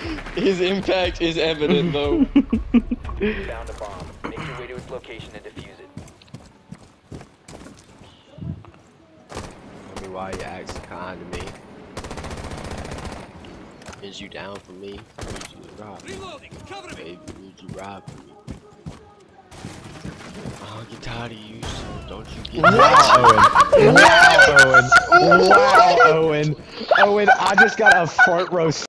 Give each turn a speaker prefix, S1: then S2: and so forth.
S1: His impact is evident, though.
S2: Found a bomb. Make your way to its location and defuse it.
S3: Tell me why you act so kind to me. Is you down for me? Would you rob me? Baby, would you rob me? Oh, get tired of you, so don't you get
S4: Wow, Owen. Wow, Owen. Wow, Owen. Owen, I just got a front row